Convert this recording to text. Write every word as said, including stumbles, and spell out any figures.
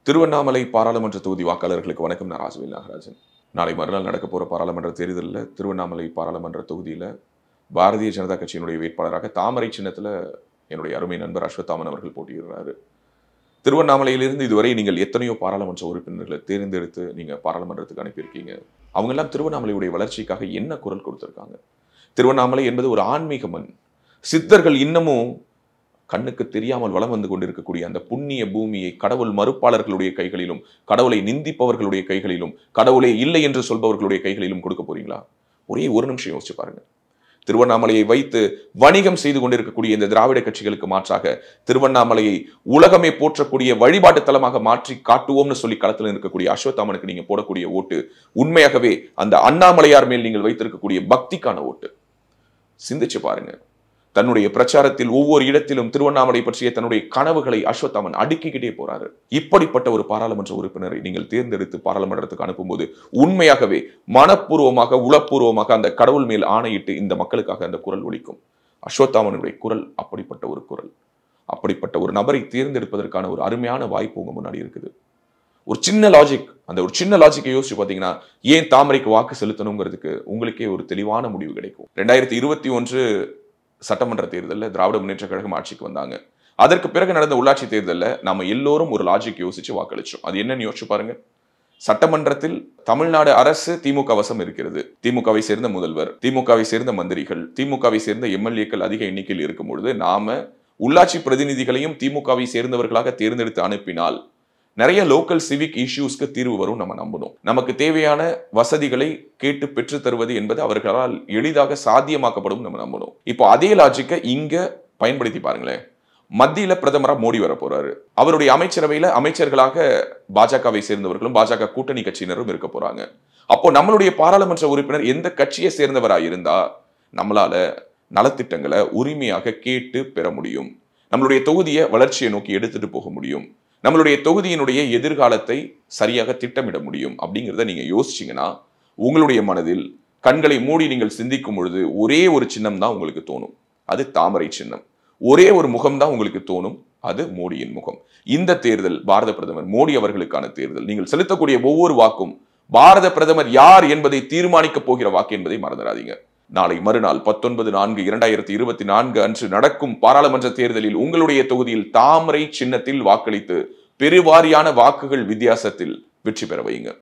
திருவண்ணாமலை பாராளுமன்ற தொகுதி வாக்காளர்களுக்கு வணக்கம். நான் ராஜவேல் நாகராஜன். நாளை மறுநாள் நடக்க போற பாராளுமன்ற தேர்தலில் திருவண்ணாமலை பாராளுமன்ற தொகுதியில் பாரதிய ஜனதா கட்சியினுடைய வேட்பாளராக தாமரை சின்னத்தில் என்னுடைய அருமை நண்பர் அஸ்வத்தாமன் அவர்கள் போட்டியிடுறாரு. திருவண்ணாமலையிலிருந்து இதுவரை நீங்கள் எத்தனையோ பாராளுமன்ற உறுப்பினர்களை தேர்ந்தெடுத்து நீங்க பாராளுமன்றத்துக்கு அனுப்பியிருக்கீங்க. அவங்க எல்லாம் திருவண்ணாமலையுடைய வளர்ச்சிக்காக என்ன குரல் கொடுத்திருக்காங்க? திருவண்ணாமலை என்பது ஒரு ஆன்மீக மண். சித்தர்கள் இன்னமும் கண்ணுக்கு தெரியாமல் வலம் வந்து கொண்டிருக்கக்கூடிய அந்த புண்ணிய பூமியை கடவுள் மறுப்பாளர்களுடைய கைகளிலும், கடவுளை நிந்திப்பவர்களுடைய கைகளிலும், கடவுளே இல்லை என்று சொல்பவர்களுடைய கைகளிலும் கொடுக்க போறீங்களா? ஒரே ஒரு நிமிஷம் யோசிச்சு பாருங்க. திருவண்ணாமலையை வைத்து வணிகம் செய்து கொண்டிருக்கக்கூடிய இந்த திராவிட கட்சிகளுக்கு மாற்றாக திருவண்ணாமலையை உலகமே போற்றக்கூடிய வழிபாட்டு தலமாக மாற்றி காட்டுவோம்னு சொல்லி களத்தில் இருக்கக்கூடிய அஸ்வத்தாமனுக்கு நீங்க போடக்கூடிய ஓட்டு உண்மையாகவே அந்த அண்ணாமலையார் மேல் நீங்கள் வைத்திருக்கக்கூடிய பக்திக்கான ஓட்டு. சிந்திச்சு பாருங்க. தன்னுடைய பிரச்சாரத்தில் ஒவ்வொரு இடத்திலும் திருவண்ணாமலை பற்றிய தன்னுடைய கனவுகளை அஸ்வத்தாமன் அடுக்கிக்கிட்டே போறாரு. இப்படிப்பட்ட ஒரு பாராளுமன்ற உறுப்பினரை நீங்கள் தேர்ந்தெடுத்து பாராளுமன்றத்துக்கு அனுப்பும்போது உண்மையாகவே மனப்பூர்வமாக உளப்பூர்வமாக அந்த கடவுள் மேல் ஆணையிட்டு இந்த மக்களுக்காக அந்த குரல் ஒலிக்கும். அஸ்வத்தாமனுடைய குரல் அப்படிப்பட்ட ஒரு குரல். அப்படிப்பட்ட ஒரு நபரை தேர்ந்தெடுப்பதற்கான ஒரு அருமையான வாய்ப்பு உங்க முன்னாடி இருக்குது. ஒரு சின்ன லாஜிக், அந்த ஒரு சின்ன லாஜிக்கை யோசிச்சு பாத்தீங்கன்னா ஏன் தாமரைக்கு வாக்கு செலுத்தணுங்கிறதுக்கு உங்களுக்கே ஒரு தெளிவான முடிவு கிடைக்கும். ரெண்டாயிரத்தி இருபத்தி ஒன்று சட்டமன்ற தேர்தலில் திராவிட முன்னேற்ற கழகம் ஆட்சிக்கு வந்தாங்க. அதற்கு பிறகு நடந்த உள்ளாட்சி தேர்தலில் நாம எல்லோரும் ஒரு லாஜிக் யோசிச்சு வாக்களிச்சோம். அது என்னன்னு யோசிச்சு பாருங்க. சட்டமன்றத்தில் தமிழ்நாடு அரசு திமுக வசம் இருக்கிறது. திமுகவை சேர்ந்த முதல்வர், திமுகவை சேர்ந்த மந்திரிகள், திமுகவை சேர்ந்த எம்எல்ஏக்கள் அதிக எண்ணிக்கையில் இருக்கும் பொழுது நாம உள்ளாட்சி பிரதிநிதிகளையும் திமுகவை சேர்ந்தவர்களாக தேர்ந்தெடுத்து அனுப்பினால் நிறைய லோக்கல் சிவிக் இஷ்யூஸ்க்கு தீர்வு வரும் நம்ம நம்பணும். நமக்கு தேவையான வசதிகளை கேட்டு பெற்று தருவது என்பது அவர்களால் எளிதாக சாத்தியமாக்கப்படும் நம்ம நம்பணும். இப்போ அதே லாஜிக்கை இங்க பயன்படுத்தி பாருங்களேன். மத்தியில பிரதமரா மோடி வர போறாரு. அவருடைய அமைச்சரவையில அமைச்சர்களாக பாஜகவை சேர்ந்தவர்களும் பாஜக கூட்டணி கட்சியினரும் இருக்க போறாங்க. அப்போ நம்மளுடைய பாராளுமன்ற உறுப்பினர் எந்த கட்சியை சேர்ந்தவரா இருந்தா நம்மளால நலத்திட்டங்களை உரிமையாக கேட்டு பெற முடியும். நம்மளுடைய தொகுதியை வளர்ச்சியை நோக்கி எடுத்துட்டு போக முடியும். நம்மளுடைய தொகுதியினுடைய எதிர்காலத்தை சரியாக திட்டமிட முடியும். அப்படிங்கிறத நீங்க யோசிச்சீங்கன்னா உங்களுடைய மனதில் கண்களை மூடி நீங்கள் சிந்திக்கும் பொழுது ஒரே ஒரு சின்னம் தான் உங்களுக்கு தோணும். அது தாமரை சின்னம். ஒரே ஒரு முகம் தான் உங்களுக்கு தோணும். அது மோடியின் முகம். இந்த தேர்தல் பாரத பிரதமர் மோடி அவர்களுக்கான தேர்தல். நீங்கள் செலுத்தக்கூடிய ஒவ்வொரு வாக்கும் பாரத பிரதமர் யார் என்பதை தீர்மானிக்க போகிற வாக்கு என்பதை மறந்துடாதீங்க. நாளை மறுநாள் பத்தொன்பது நான்கு இரண்டாயிரத்தி இருபத்தி நான்கு அன்று நடக்கும் பாராளுமன்ற தேர்தலில் உங்களுடைய தொகுதியில் தாமரை சின்னத்தில் வாக்களித்து பெருவாரியான வாக்குகள் வித்தியாசத்தில் வெற்றி பெற வையுங்க.